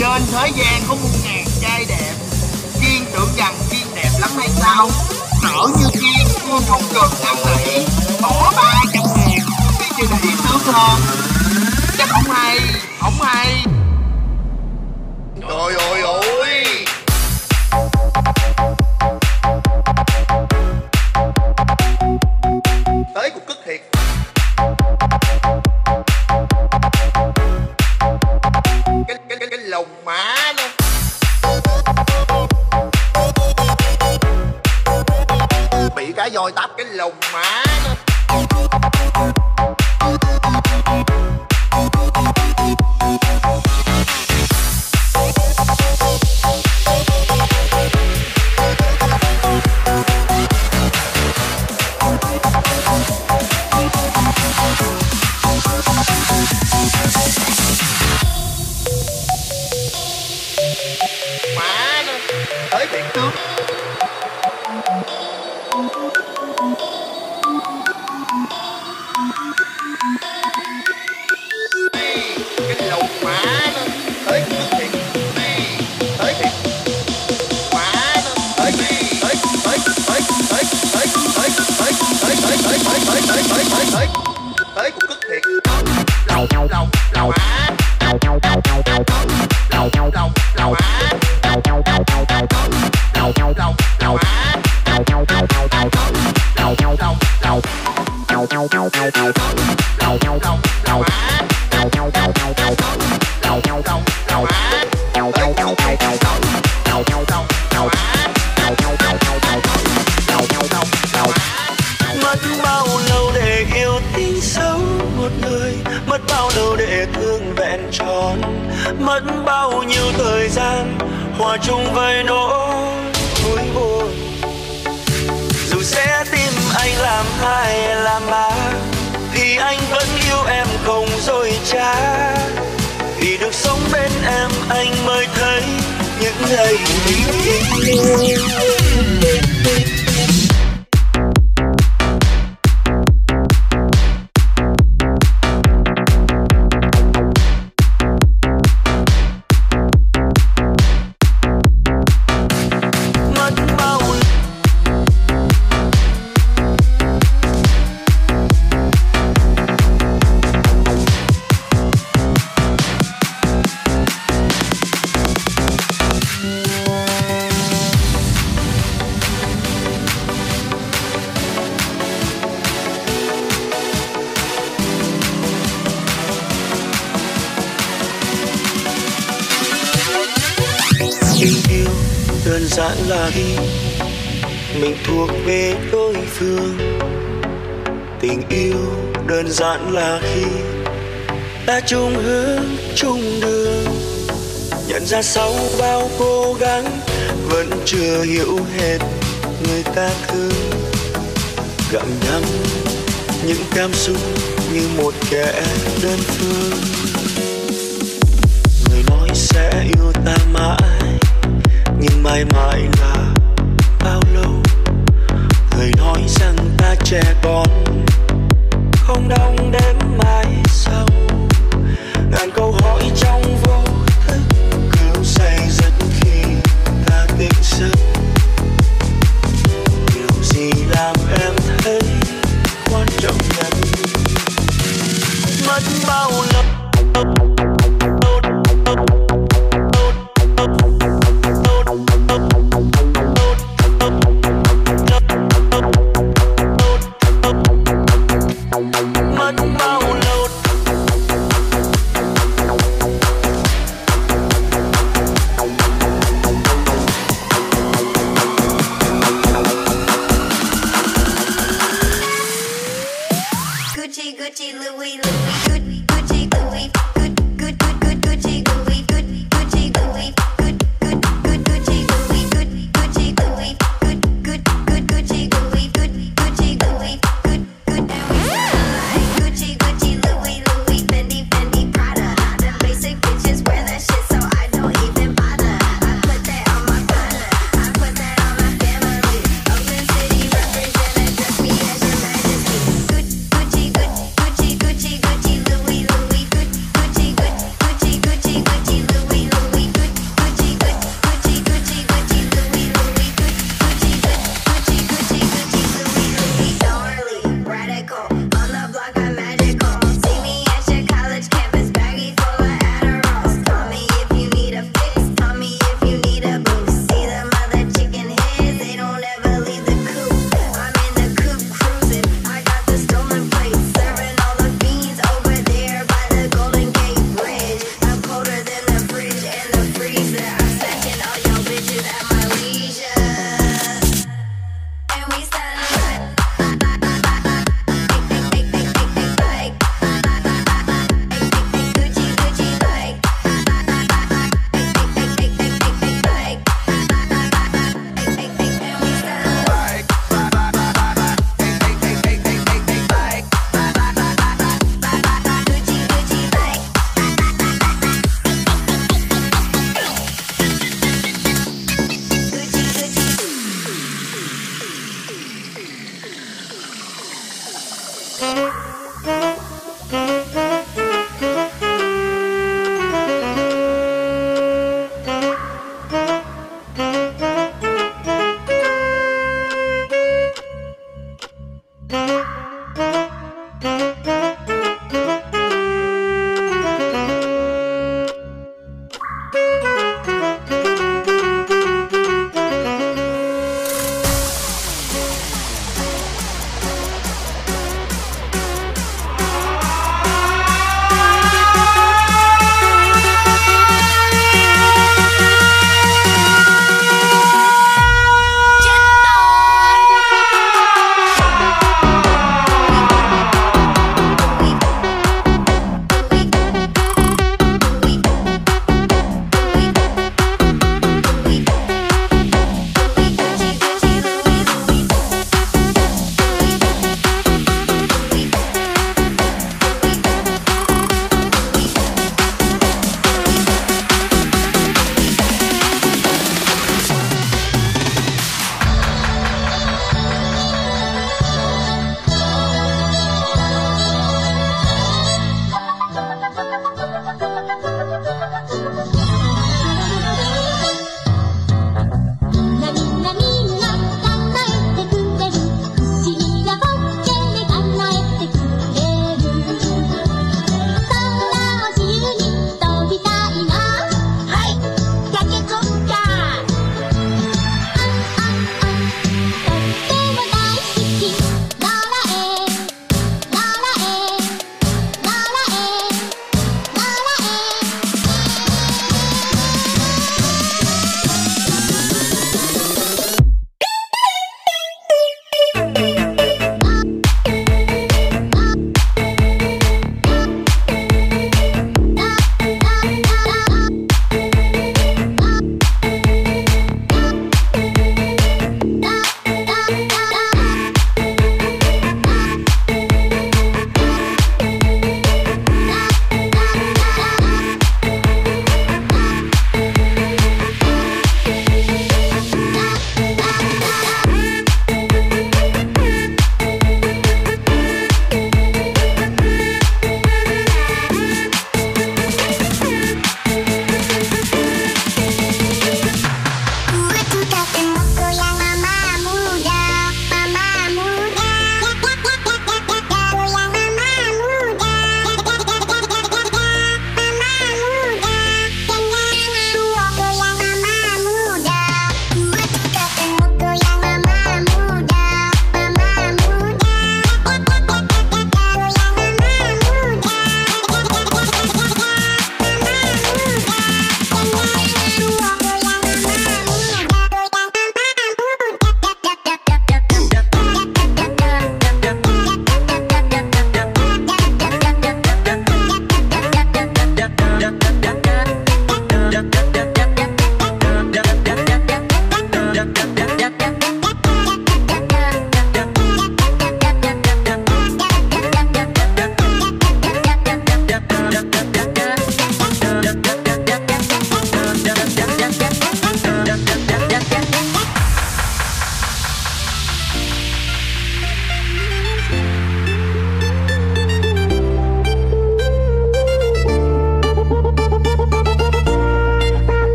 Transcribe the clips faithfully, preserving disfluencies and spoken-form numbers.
Trên thế gian có muôn ngàn trai đẹp, Kiên tưởng rằng Kiên đẹp lắm hay sao? Nở như Kiên, Kiên không cần năn nỉ, bỏ ba trăm ngàn, cái gì để ý sướng hơn. Chắc không hay, không hay. Trời ơi ơi. Tới cuộc cất thiệt. Cái, cái, cái, cái lồng má nó. Bị cá voi táp cái lồng má nó. Má nó. Tới thiệt tướng. Cái lồng má nó. Tới thiệt. Tới thiệt. Má nó. Tới tới tới tới tới tới tới tới tới tới tới tới tới tới tới tới tới tới cuộc cất thiệt. Lồng lồng lồng má. Lồng lồng lồng lồng má. Lồng lồng lồng má. Lồng lồng lồng lồng lồng mất bao lâu để yêu tin sâu một người, mất bao lâu để thương vẹn tròn, mất bao nhiêu thời gian hòa chung với nỗi vui buồn. Dù sẽ tìm anh làm hai làm ba, thì anh vẫn yêu em không dối trá. Vì được sống bên em anh mới thấy những ngày bình yên. Tình yêu đơn giản là khi mình thuộc về đối phương. Tình yêu đơn giản là khi ta chung hướng chung đường. Nhận ra sau bao cố gắng vẫn chưa hiểu hết người ta thương. Gặm nhấm những cảm xúc như một kẻ đơn phương. Người nói sẽ yêu ta mãi, nhưng mãi mãi là bao lâu? Người nói rằng ta trẻ con, không đong đếm mãi sau. Ngàn câu hỏi trong vô thức cứ say dứt khi ta tỉnh giấc. Điều gì làm em thấy quan trọng nhất? Mất bao lâu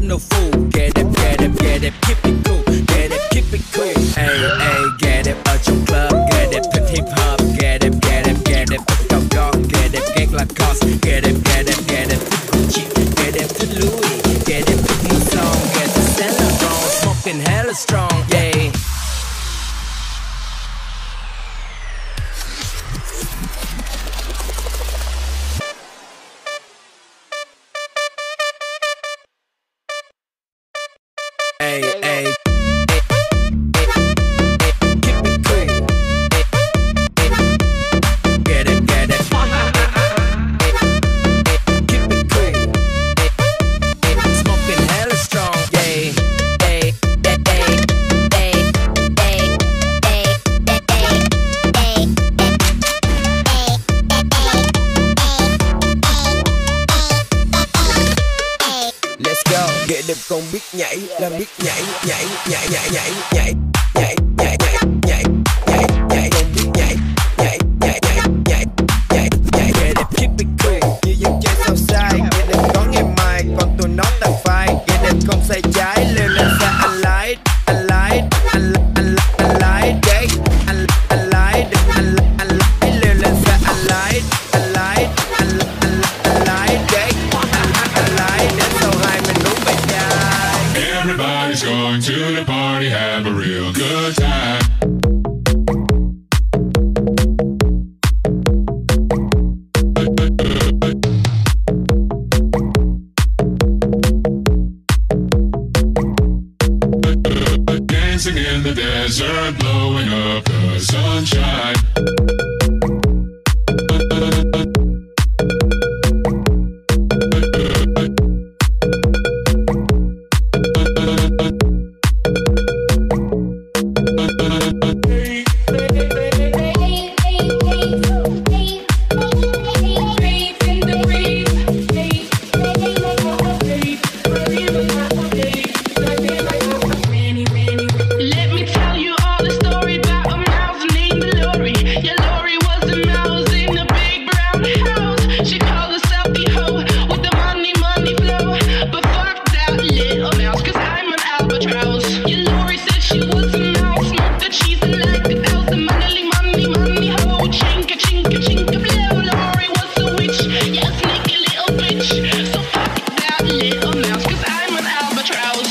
I'm no fool. Get it, get it, get it, keep it cool. Get it, keep it cool. Hey, hey, get it ở trong club. Get it, put hip hop. Get it, get it, get it, put cao gót. Get it, get like cos. Get it, get it, get it, put Gucci. Get it, put Louis. Get it, put new song. Get it, Saint Laurent. Smoking hella strong, yeah. Hey, hey, keep it cool. Get it, get it. Keep it cool. Smoking hella strong, yeah. Hey, hey, hey, hey, hey, hey, hey. Let's go. Get đẹp còn biết nhảy, là biết nhảy, nhảy, nhảy, nhảy, nhảy, nhảy, nhảy, nhảy, nhảy, nhảy, nhảy, nhảy, còn biết nhảy, nhảy, nhảy, nhảy, nhảy, nhảy, nhảy. Get đẹp keep it cool. Như dân chơi sao sai, get đẹp có ngày mai, còn tụi nó tàn phai. Get đẹp không sai trái, leo lên xa anh like, anh like, anh anh anh like, yeah. Anh anh like, đừng anh anh like, leo lên xa anh like, anh like, anh anh anh like, yeah. Anh anh like, đến sau hai mình uống bài chai. Everybody's going to the party, have a real good time. Dancing in the desert, blowing up the sunshine. Let me tell you all the story about a mouse named Lori. Yeah, Lori was a mouse in a big brown house. She called herself the hoe with the money, money flow. But fuck that little mouse, cause I'm an albatross. Yeah, Lori said she was a mouse, smoked the cheese and like a house. The money, money, money hoe. Chinka, chinka, chinka, blow. Lori was a witch, yeah, sneaky little bitch. So fuck that little mouse, cause I'm an albatross.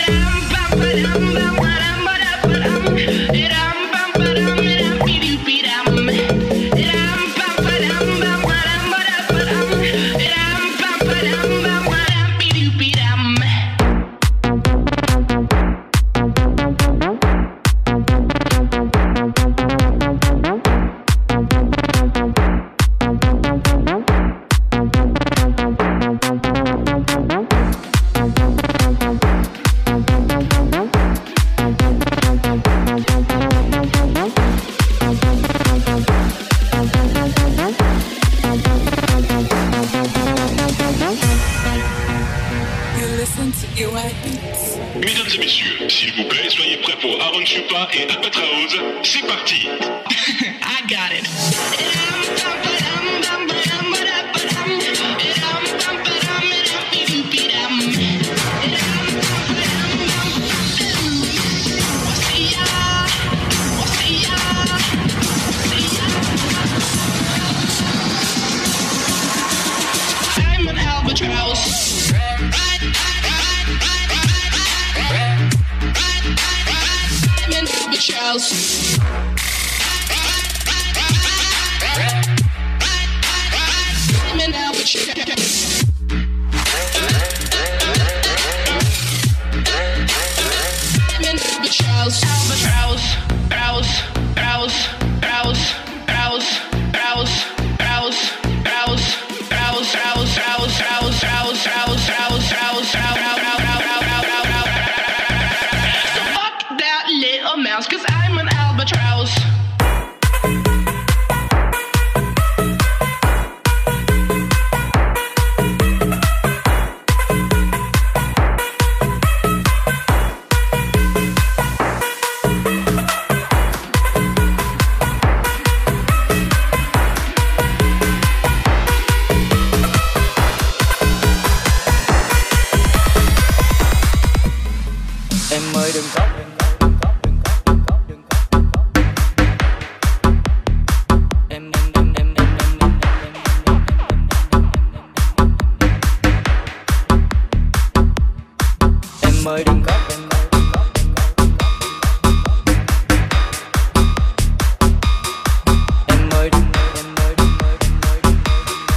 Mesdames et messieurs, s'il vous plaît, soyez prêts pour Aaron Chupa et Albatraoz. C'est parti. I got it. I'm an albatross. I'm an albatross. I'm an albatross. I'm an albatross. Albatross. Rouse. Rouse. Rouse. Rouse. Rouse. Rouse. Rouse. Rouse. Rouse. Rouse. Rouse. Rouse. Rouse. Rouse. Rouse. So fuck that little mouse, cause I'm an albatross. em ơi đừng khóc em ơi đừng khóc đừng khóc đừng khóc em ơi đừng em ơi đừng em ơi đừng em ơi đừng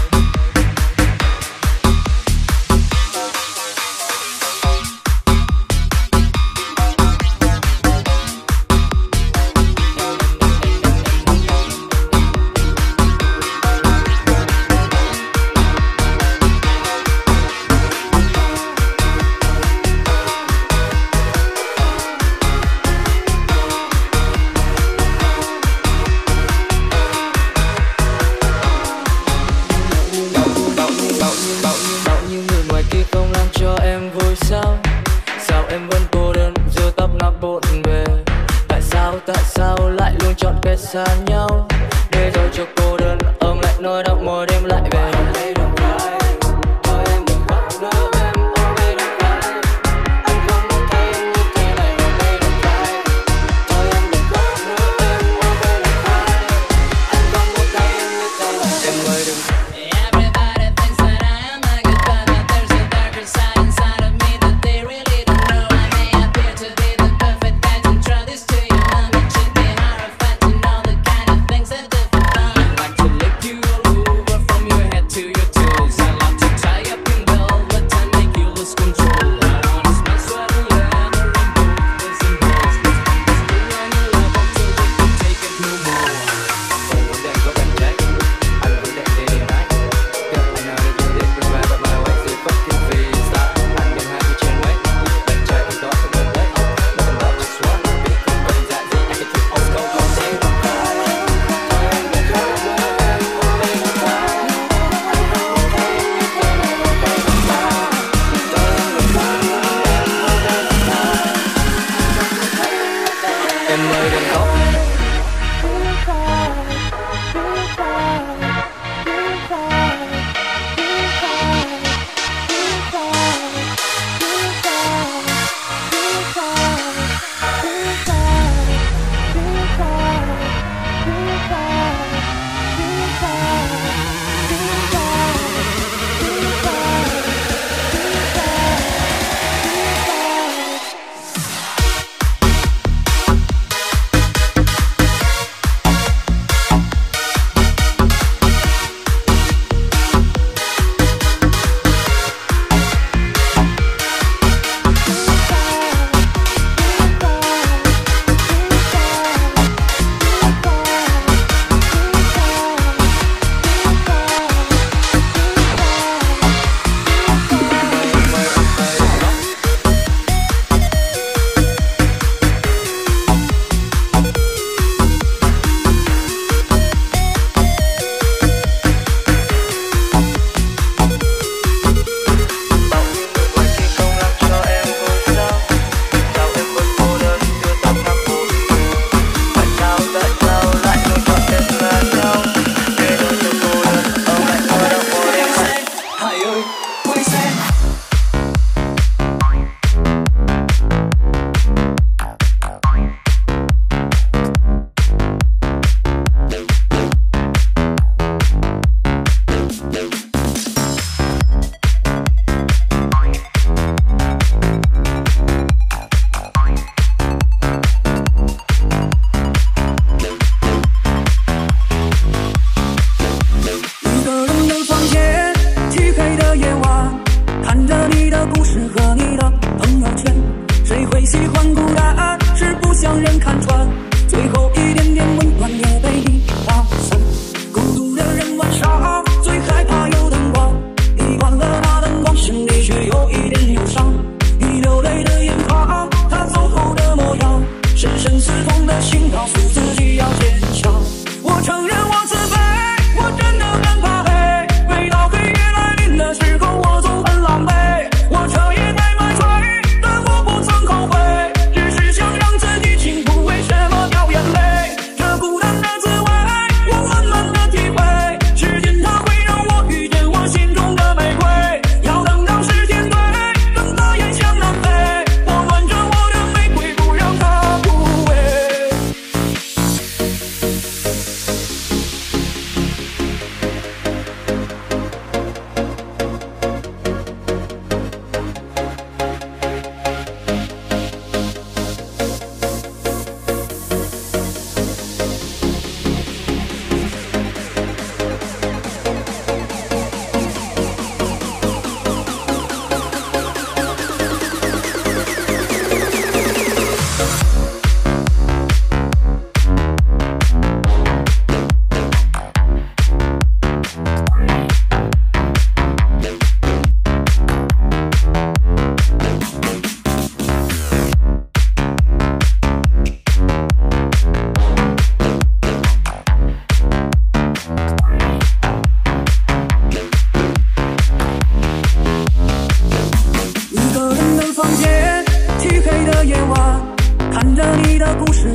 bao nhiêu người ngoài kia không làm cho em vui sao? Sao em vẫn cô đơn giữa tấp nập bộn bề? Tại sao tại sao lại luôn chọn cách xa nhau? Để rồi cho cô đơn ôm lại nỗi đau mỗi đêm lại về. Đừng cry, thôi em đừng khóc nữa em, ôm đây đừng cry. Anh không muốn thấy em như thế này, ôm đây đừng cry. Thôi em đừng khóc nữa em, ôm đây đừng cry. Anh không muốn thấy em như thế này, em ơi đừng. Everybody thinks that I am a good guy, but there's a darker side inside of me that they really don't know. I may appear to be the perfect guy to try this to your mom. It should be horrified to know the kind of things that do for fun. Like to lick you all over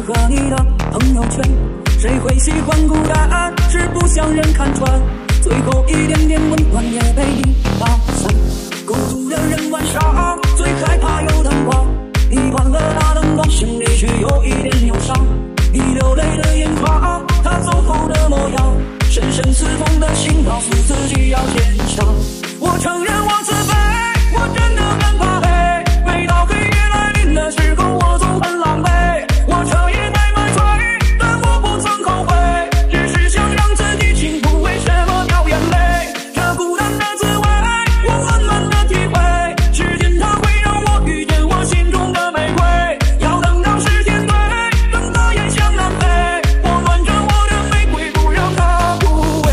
和你的朋友圈，谁会喜欢孤单？是不想人看穿，最后一点点温暖也被你打散。孤独的人晚上最害怕有灯光，你关了大灯光，心里却有一点忧伤。你流泪的眼眶，他走后的模样，深深刺痛的心，告诉自己要坚强。我承认我自卑，我真的很怕黑，每到黑夜来临的时候，我总很狼狈。我彻夜在买醉，但我不曾后悔，只是想让自己幸福，为什么掉眼泪？这孤单的滋味，我慢慢的体会，时间它会让我遇见我心中的玫瑰，要等到时间对，等到烟香南飞，我暖着我的玫瑰，不让它枯萎。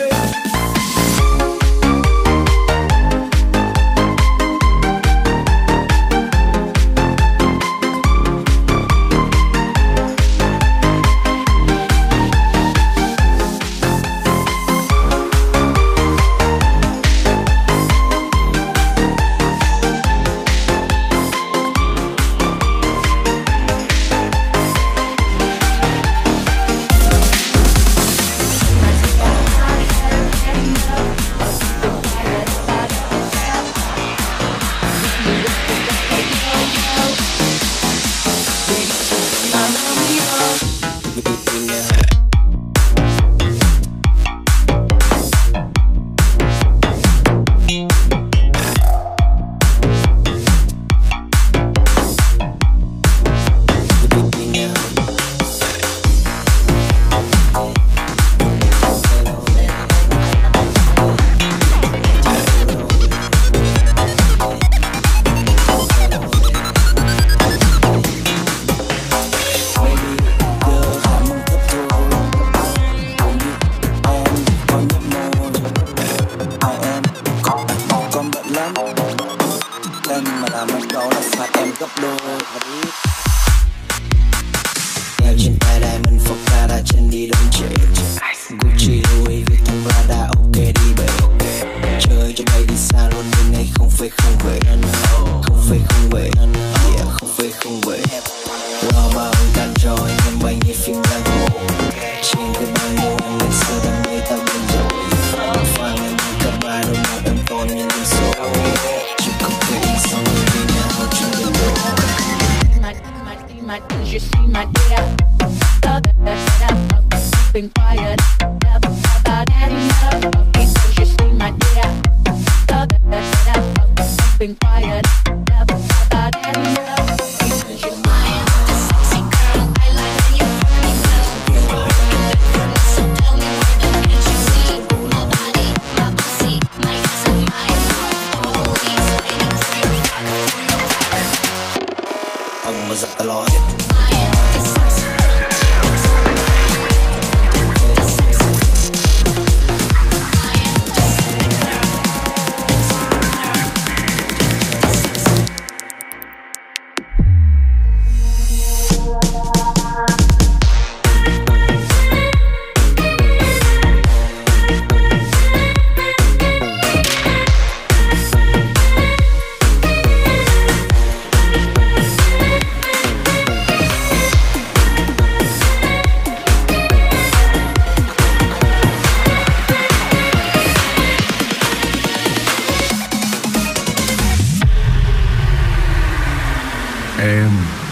Em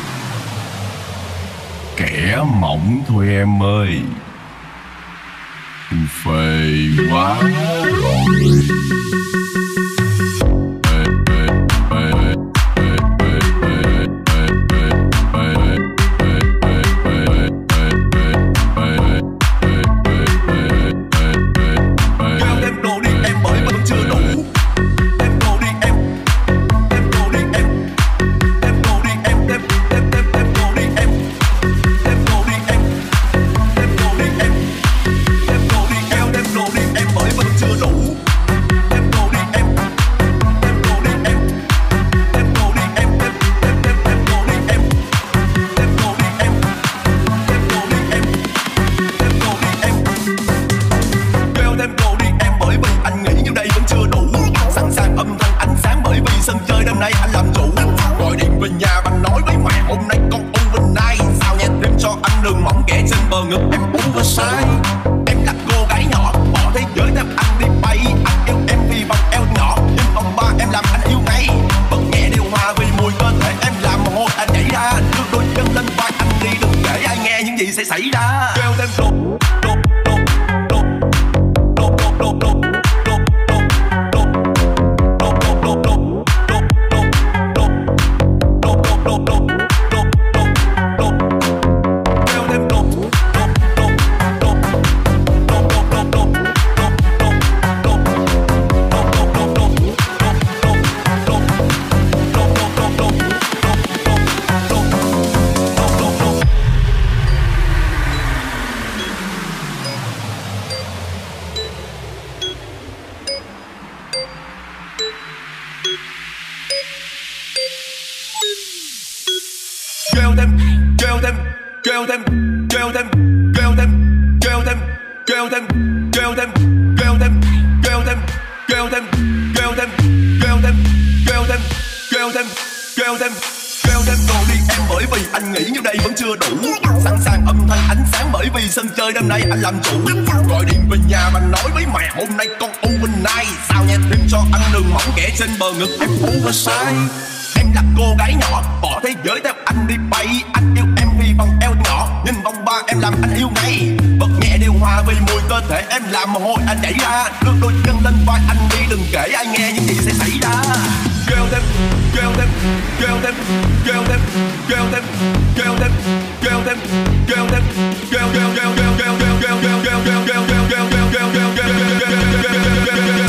kẻ mộng thôi em ơi, phê quá rồi. Em sẽ xảy ra. Kêu thêm đột đột đột đột đột đột đột sân chơi đêm nay anh làm chủ. Gọi điện về nhà mà nói với mẹ hôm nay con overnight. Sao nha thêm cho anh đường mỏng kẻ trên bờ ngực em oversize. Em là cô gái nhỏ bỏ thế giới theo anh đi bay. Anh yêu em vì vòng eo nhỏ nhìn vòng ba em làm anh yêu ngay. Bật nhẹ điều hòa vì mùi cơ thể em làm mồ hôi anh chảy ra. Đưa đôi chân lên vai anh đi đừng kể ai nghe những gì sẽ xảy ra. Kêu thêm kêu thêm kêu thêm kêu thêm kêu thêm kêu thêm kêu thêm kêu thêm kêu kêu kêu kêu kêu kêu kêu kêu kêu kêu kêu kêu kêu kêu kêu kêu kêu.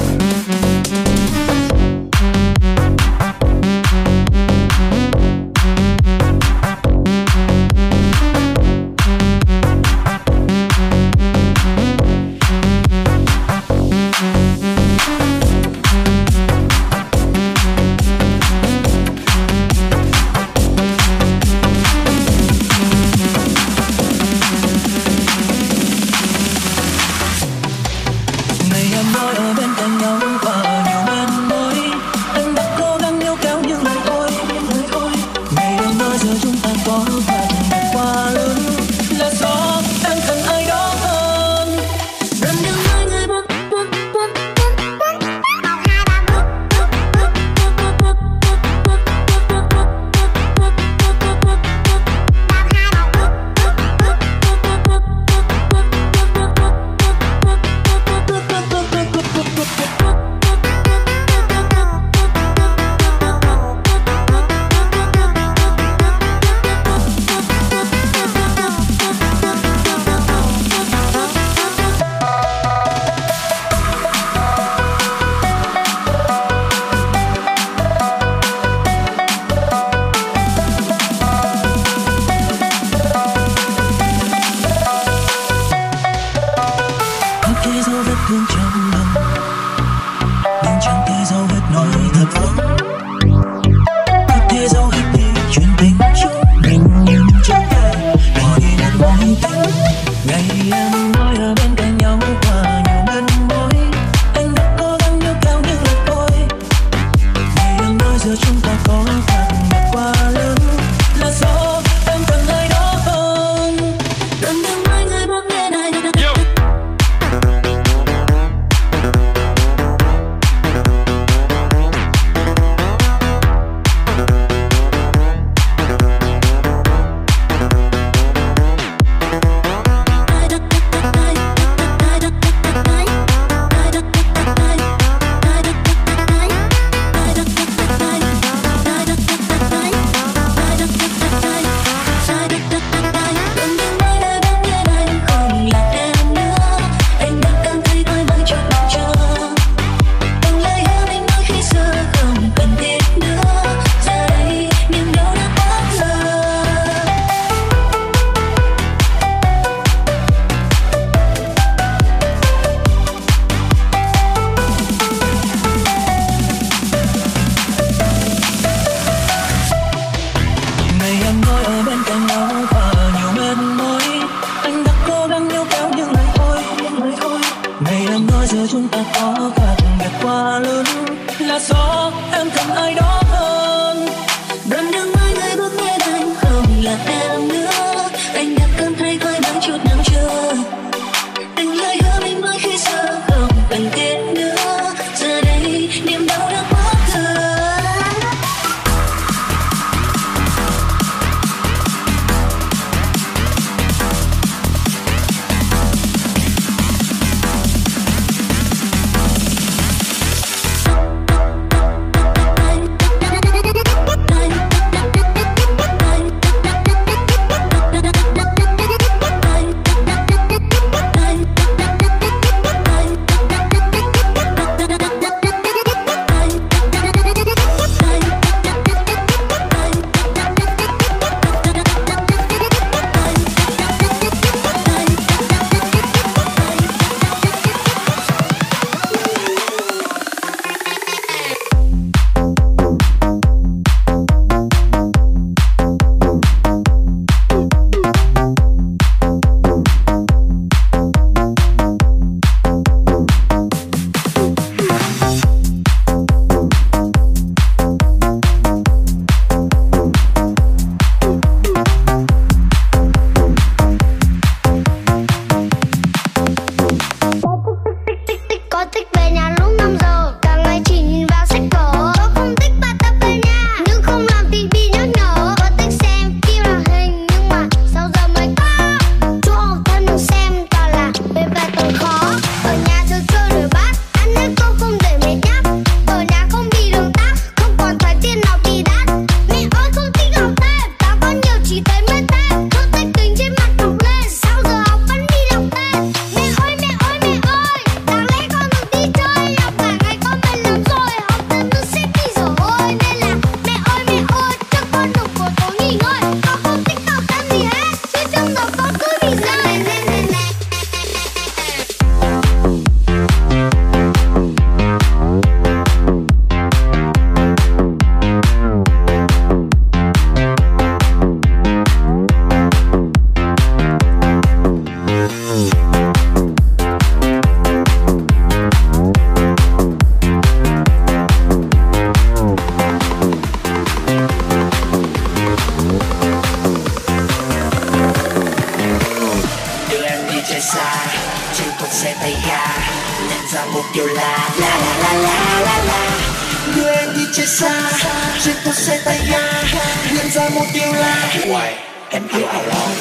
điều là la la la la la la. Đưa em đi chơi xa trên một xe tay ga, nhận ra một điều là Uầy, em yêu ảo rồi.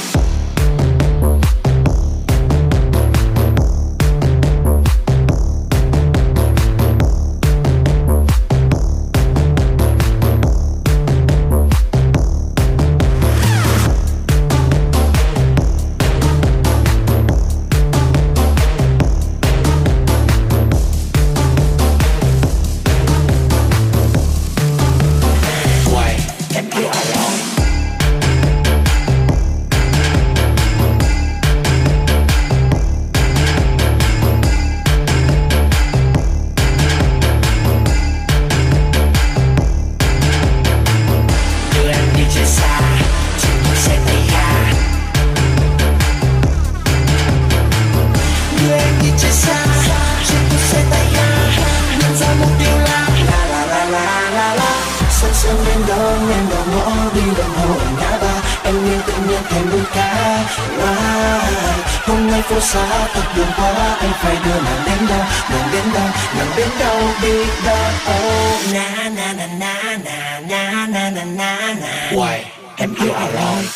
Phố xa thật buồn quá, anh phải đưa nàng đến đâu, nàng đến đâu, nàng đến đâu biết đâu. Oh, na na na na na na na na na na. Uầy, em yêu ảo rồi.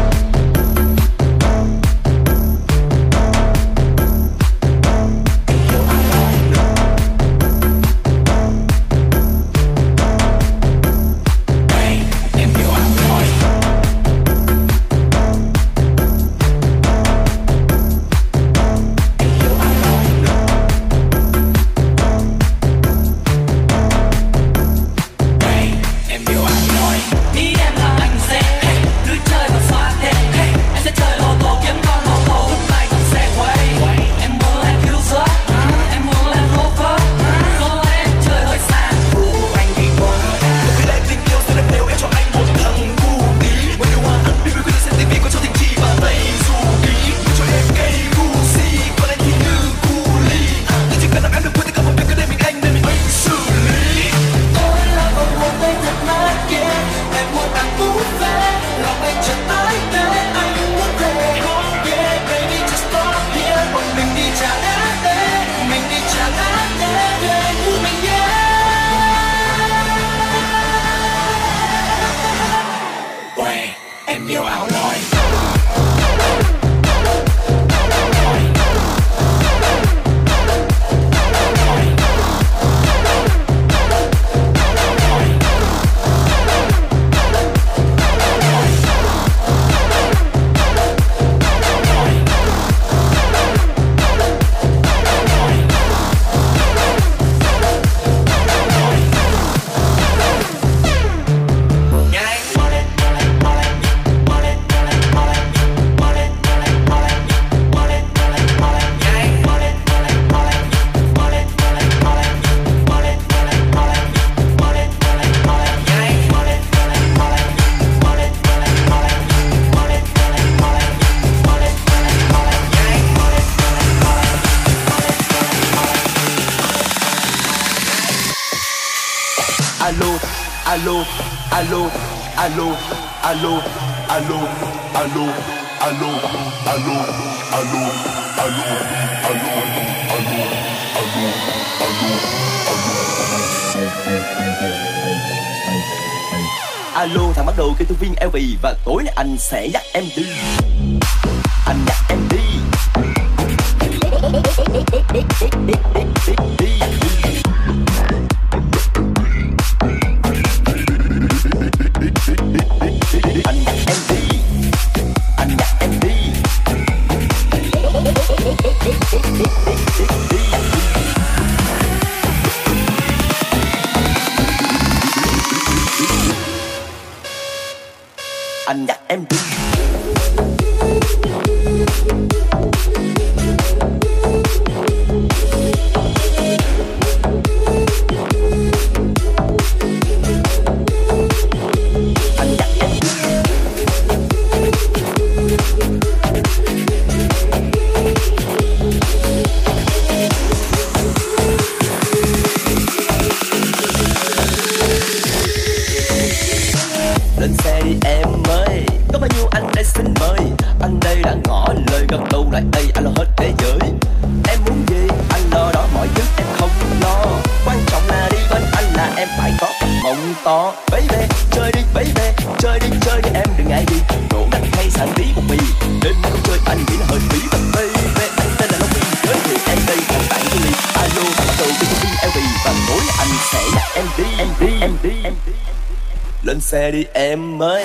Alo, alo, alo, alo, alo, alo, alo, alo, alo, alo, alo, alo, alo, alo, alo, thằng bắt đầu kêu tôi viên eo bì và tối nay anh sẽ dắt em đi. Anh dắt em đi. Anh dắt em đi. Anh dắt em đi. Anh dắt em đi. Lên xe đi em ơi, có bao nhiêu anh đây xin mời. Anh đây đã ngỏ lời gật đầu bông to. Baby, chơi đi baby, chơi đi chơi đi em đừng ngại gì. Nổ nách hay sẵn tí một mì, đêm nay không chơi anh nghĩ là hơi phí. But baby, anh tên là Long Vy, giới thiệu em đây là bạn Julie. Alo, bắt đầu đi công ty lờ vê và tối anh sẽ dắt em đi, em đi, em đi, em đi. Lên xe đi em ơi.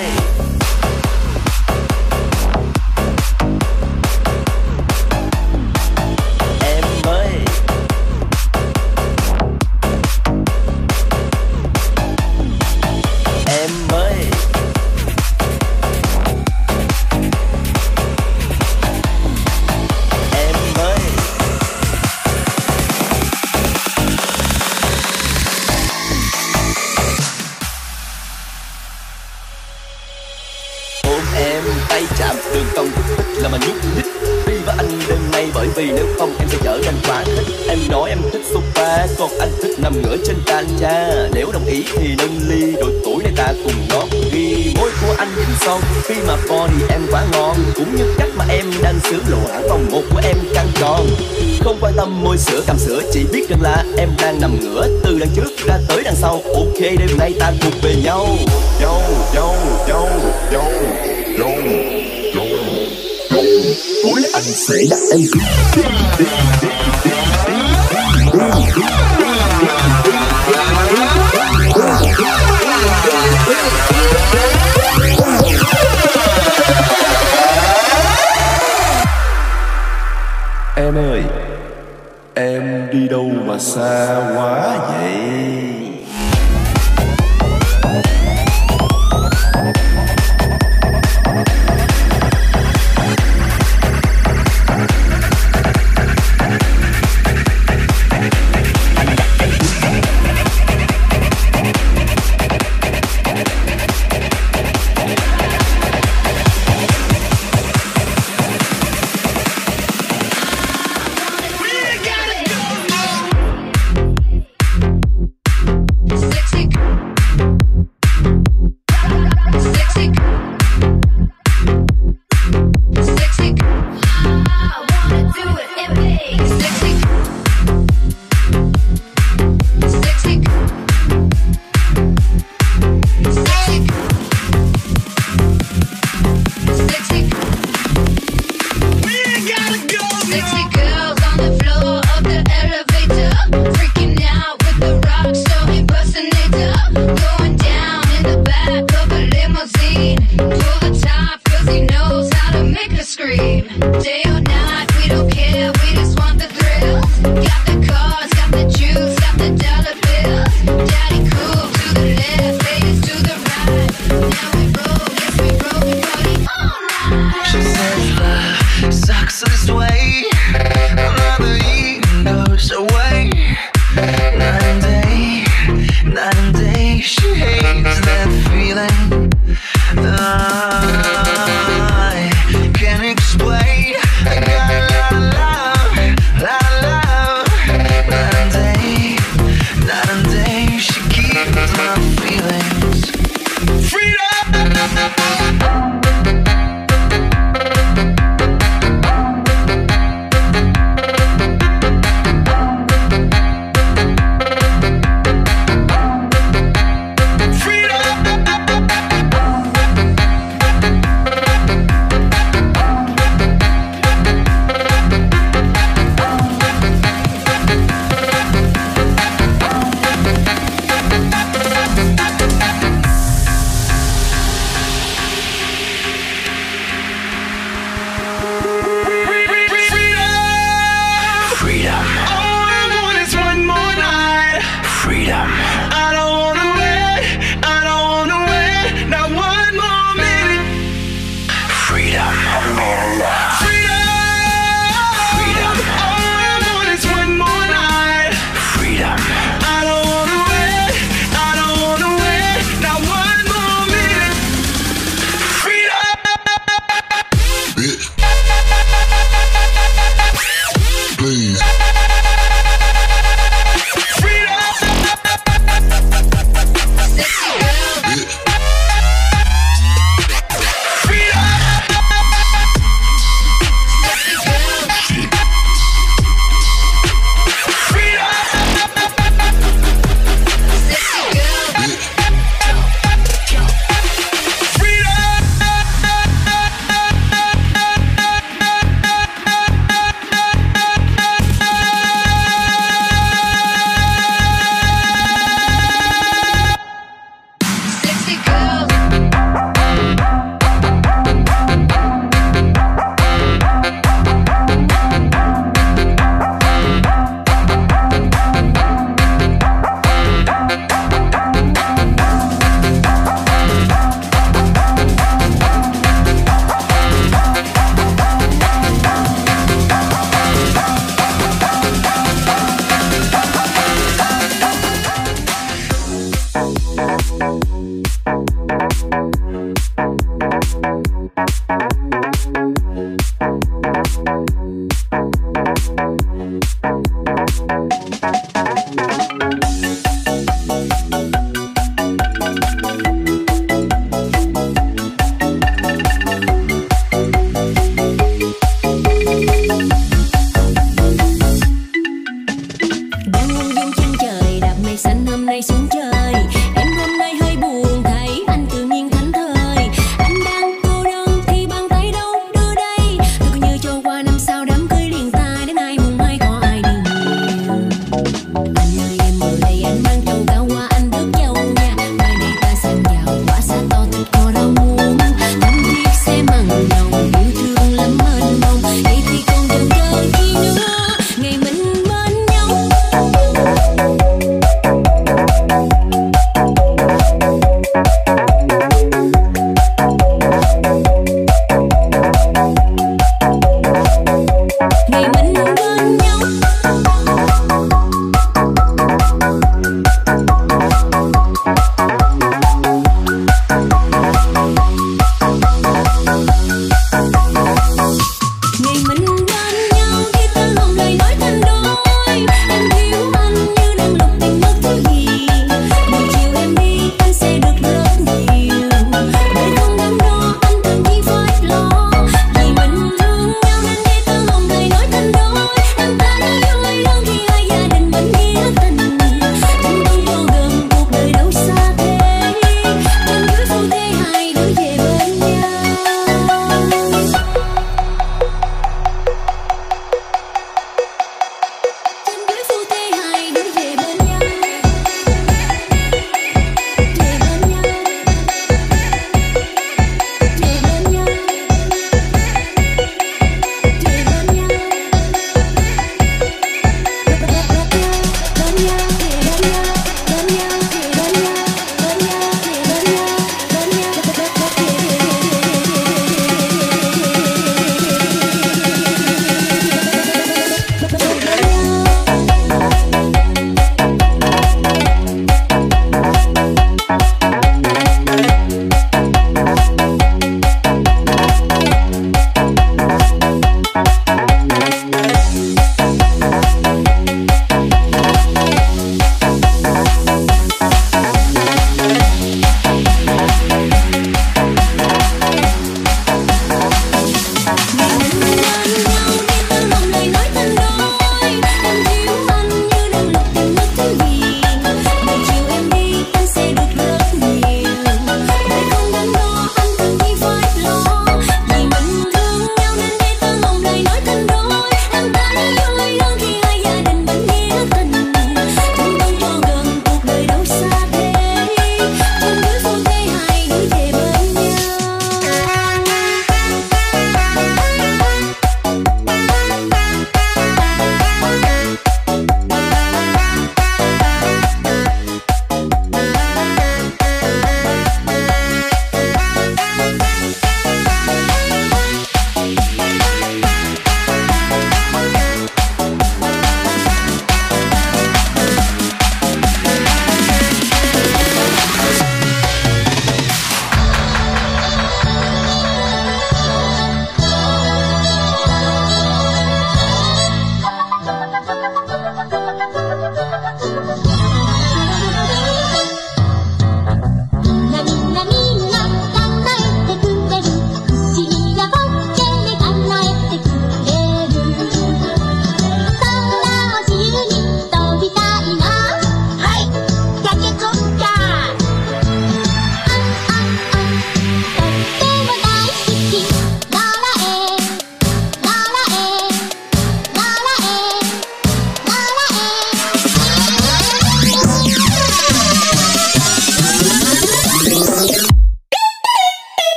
Vì nếu không em sẽ trở nên quá thích. Em nói em thích sofa, còn anh thích nằm ngửa trên can cha. Nếu đồng ý thì nâng ly, độ tuổi này ta cùng ngót ghi. Môi của anh nhìn son, khi mà body em quá ngon. Cũng như cách mà em đang sướng lộ hẳn vòng một của em căng tròn. Không quan tâm môi sữa cầm sữa, chỉ biết rằng là em đang nằm ngửa. Từ đằng trước ra tới đằng sau, ok đêm nay ta thuộc về nhau. Yo, yo, yo, yo, yo, yo. Tối anh sẽ dắt em đi, đi, đi, đi, đi, đi, đi. Em ơi, em đi đâu mà xa quá vậy?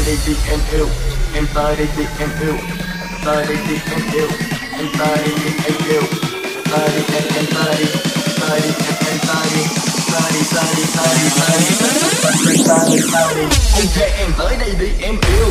đây vì em yêu, em tới đây vì em yêu, tới đây vì em yêu, em tới đây vì em yêu, tới đây em em tới đi, tới đi em em tới đi, tới đi tới đi tới đi tới đi tới đi tới đi tới đi. Ok em tới đây vì em yêu.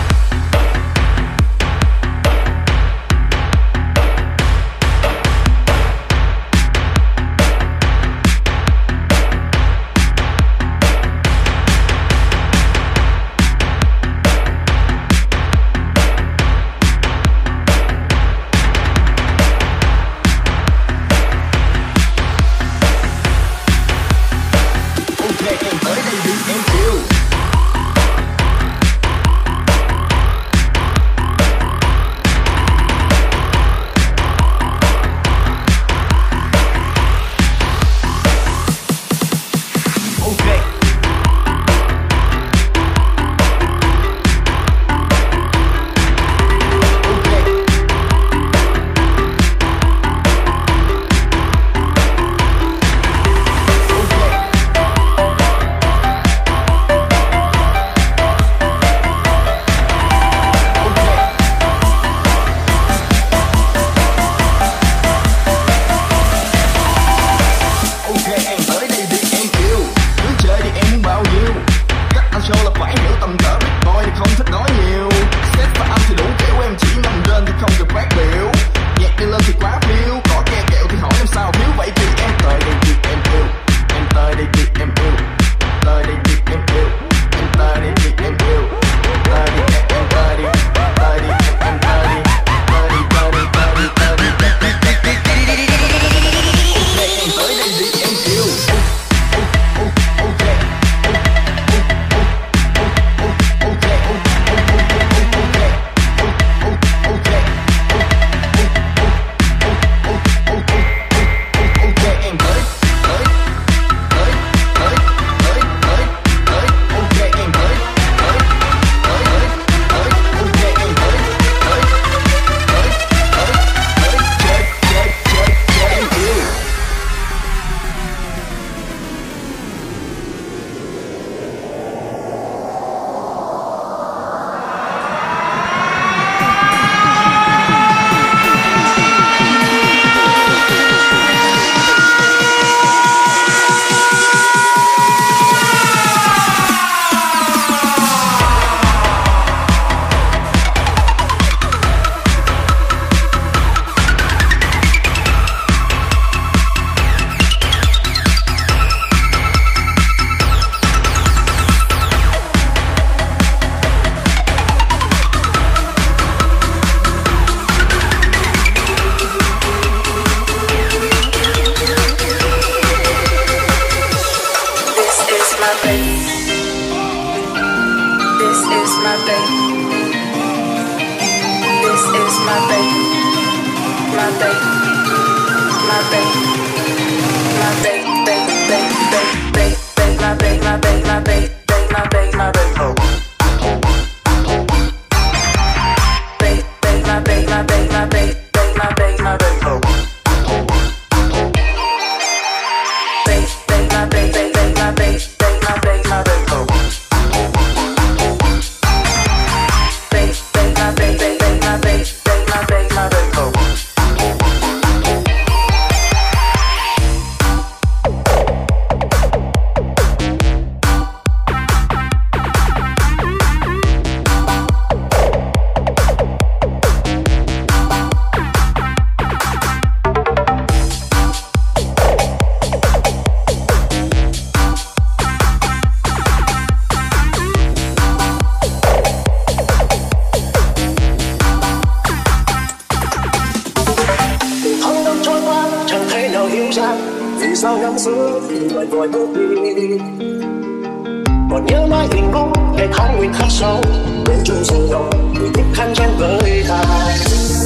Còn nhớ mãi tình cũ ngày tháng nguyên khắc sâu bên chung sông đồng người thích khăn trang với thai.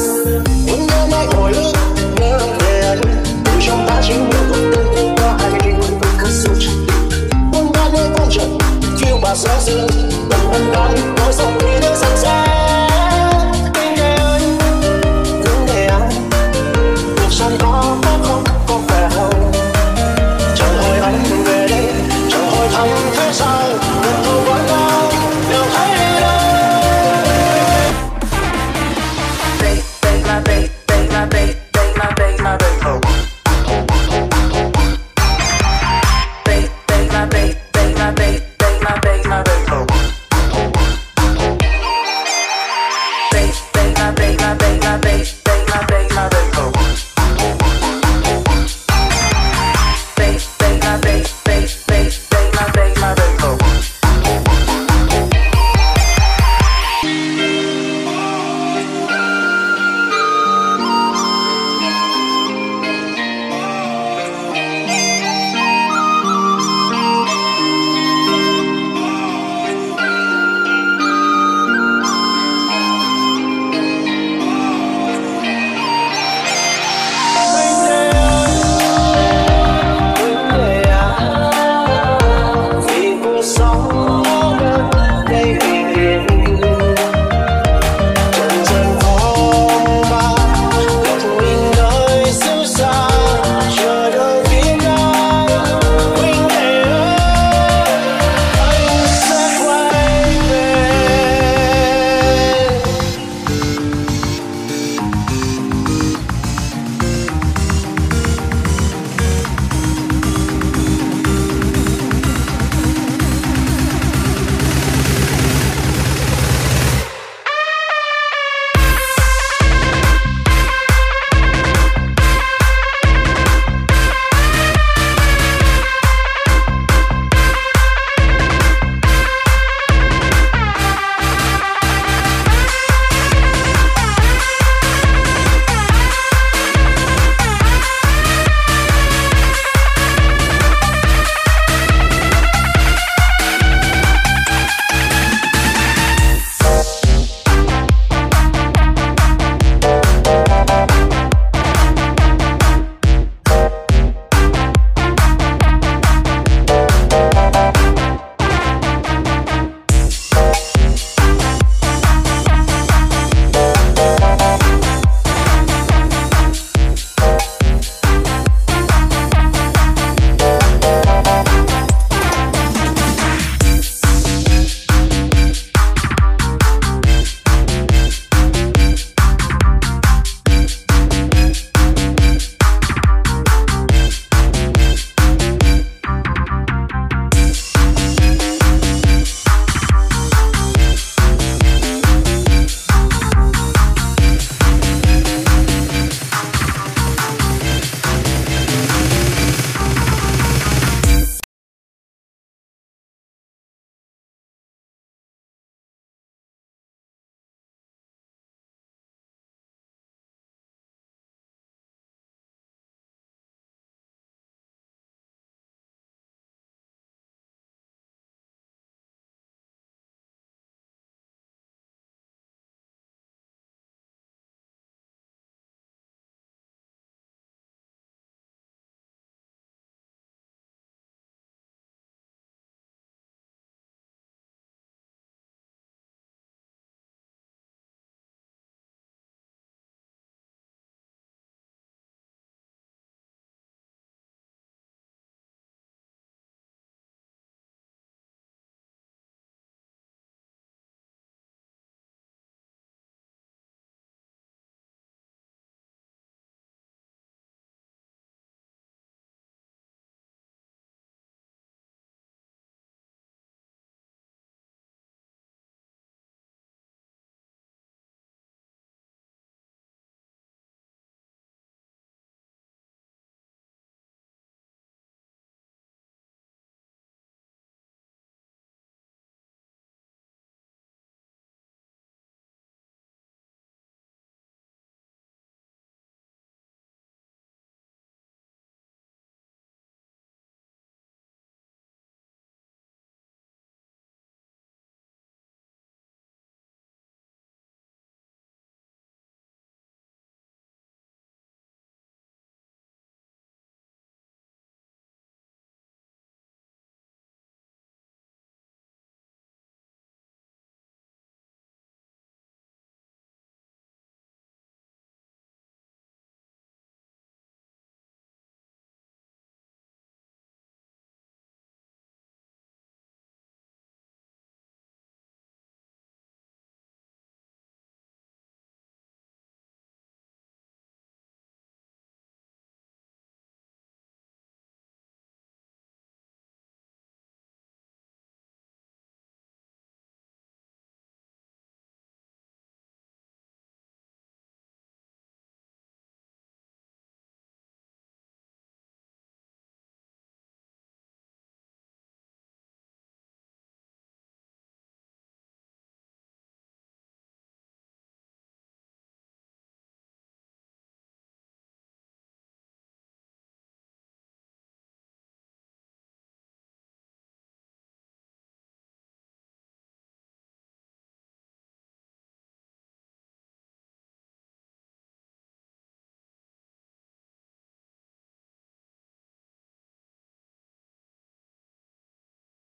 Muốn nhớ mãi hồi ức nhớ về anh từ trong ta chỉ muốn cùng tương tư qua hai mươi linh với cất sâu chân. Muốn ta nhớ con trận phiêu bạt gió dương tầm ân nói nói dòng